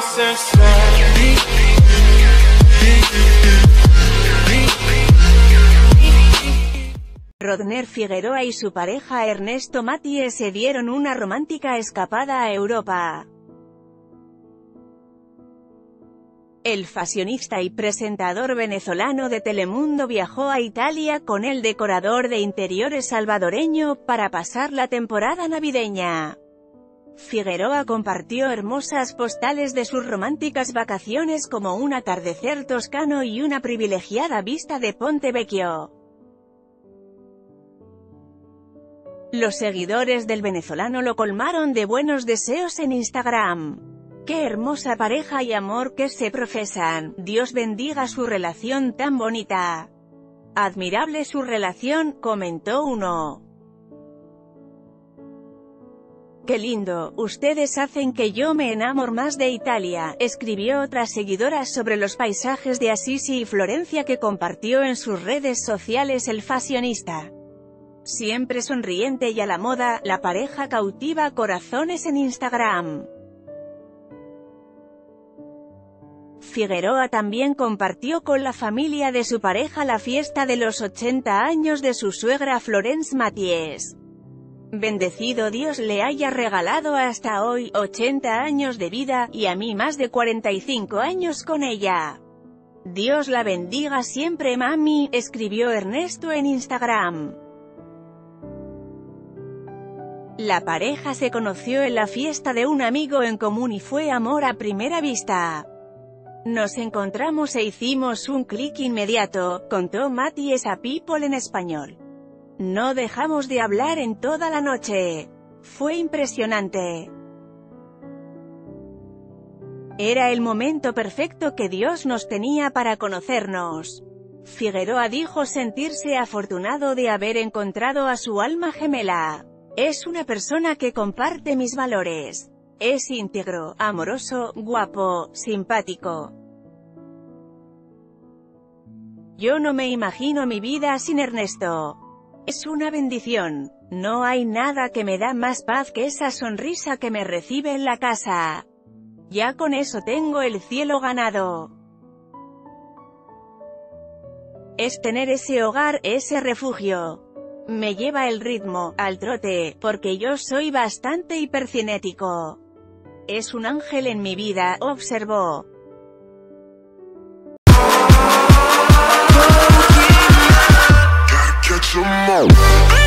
Rodner Figueroa y su pareja Ernesto Mathies se dieron una romántica escapada a Europa. El fashionista y presentador venezolano de Telemundo viajó a Italia con el decorador de interiores salvadoreño para pasar la temporada navideña. Figueroa compartió hermosas postales de sus románticas vacaciones como un atardecer toscano y una privilegiada vista de Ponte Vecchio. Los seguidores del venezolano lo colmaron de buenos deseos en Instagram. ¡Qué hermosa pareja y amor que se profesan! Dios bendiga su relación tan bonita. Admirable su relación, comentó uno. ¡Qué lindo! Ustedes hacen que yo me enamore más de Italia, escribió otra seguidora sobre los paisajes de Assisi y Florencia que compartió en sus redes sociales el fashionista. Siempre sonriente y a la moda, la pareja cautiva corazones en Instagram. Figueroa también compartió con la familia de su pareja la fiesta de los 80 años de su suegra Florence Mathies. Bendecido Dios le haya regalado hasta hoy 80 años de vida, y a mí más de 45 años con ella. Dios la bendiga siempre mami, escribió Ernesto en Instagram. La pareja se conoció en la fiesta de un amigo en común y fue amor a primera vista. Nos encontramos e hicimos un clic inmediato, contó Mathies a People en español. No dejamos de hablar en toda la noche. Fue impresionante. Era el momento perfecto que Dios nos tenía para conocernos. Figueroa dijo sentirse afortunado de haber encontrado a su alma gemela. Es una persona que comparte mis valores. Es íntegro, amoroso, guapo, simpático. Yo no me imagino mi vida sin Ernesto. Es una bendición. No hay nada que me da más paz que esa sonrisa que me recibe en la casa. Ya con eso tengo el cielo ganado. Es tener ese hogar, ese refugio. Me lleva el ritmo, al trote, porque yo soy bastante hipercinético. Es un ángel en mi vida, observó. Catch 'em all.